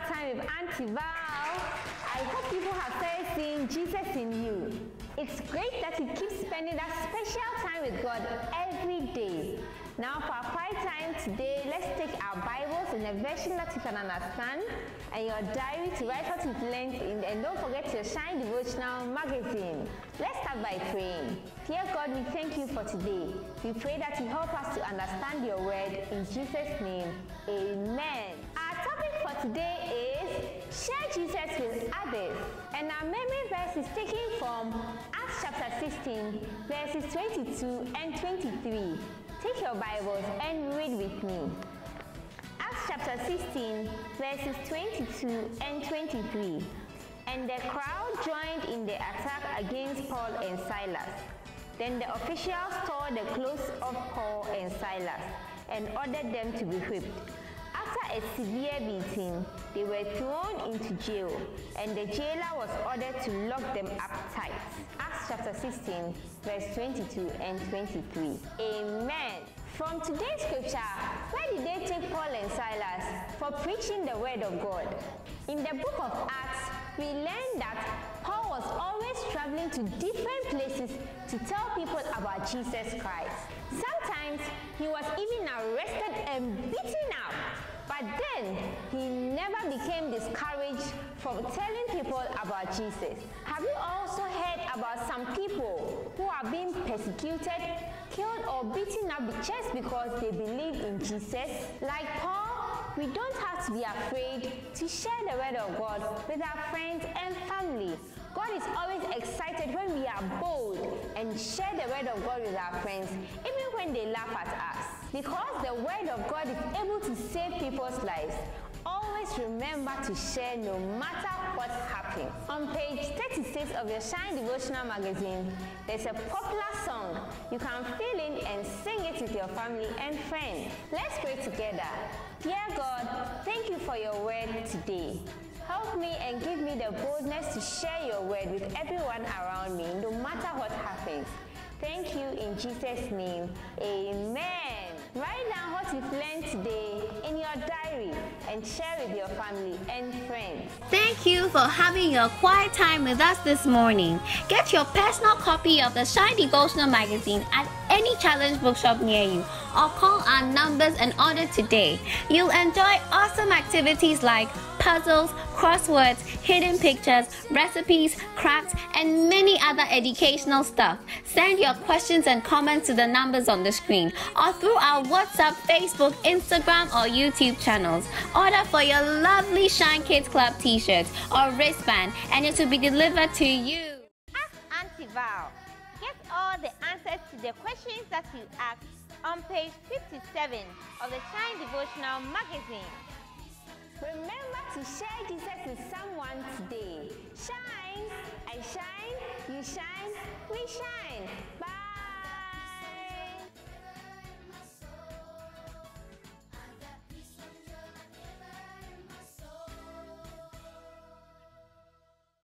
Time with Auntie Val. I hope people have started seeing Jesus in you. It's great that you keep spending that special time with God every day. Now for our quiet time today, let's take our Bibles in a version that you can understand and your diary to write what you've learned in, and don't forget your Shine Devotional magazine. Let's start by praying. Dear God, we thank you for today. We pray that you help us to understand your word in Jesus' name. Amen. Our topic for today is share Jesus with others. And our memory verse is taken from Acts chapter 16, verses 22 and 23. Take your Bibles and read with me. Acts chapter 16, verses 22 and 23. And the crowd joined in the attack against Paul and Silas. Then the officials tore the clothes of Paul and Silas and ordered them to be whipped. After a severe beating, they were thrown into jail, and the jailer was ordered to lock them up tight. Acts chapter 16, verse 22 and 23. Amen. From today's scripture, where did they take Paul and Silas? For preaching the word of God. In the book of Acts, we learn that Paul was always traveling to different places to tell people about Jesus Christ. Sometimes he was even arrested and beaten up. But then, he never became discouraged from telling people about Jesus. Have you also heard about some people who are being persecuted, killed or beaten up just because they believe in Jesus? Like Paul, we don't have to be afraid to share the word of God with our friends and family. God is always excited when we are bold and share the word of God with our friends, even when they laugh at us. Because the word of God is able to save people's lives, always remember to share no matter what happens. On page 36 of your Shine Devotional magazine, there's a popular song. You can fill in and sing it with your family and friends. Let's pray together. Dear God, thank you for your word today. Help me and give me the boldness to share your word with everyone around me, no matter what happens. Thank you in Jesus' name. Amen. Write down what you've learned today in your diary and share with your family and friends. Thank you for having your quiet time with us this morning. Get your personal copy of the Shine Devotional magazine at any Challenge bookshop near you, or call our numbers and order today. You'll enjoy awesome activities like puzzles, crosswords, hidden pictures, recipes, crafts, and many other educational stuff. Send your questions and comments to the numbers on the screen or through our WhatsApp, Facebook, Instagram, or YouTube channels. Order for your lovely Shine Kids Club t-shirts or wristband, and it will be delivered to you. Ask Auntie Val. Get all the answers to the questions that you asked on page 57 of the Shine Devotional magazine. Remember to share Jesus with someone today. Shine! I shine, you shine, we shine. Bye!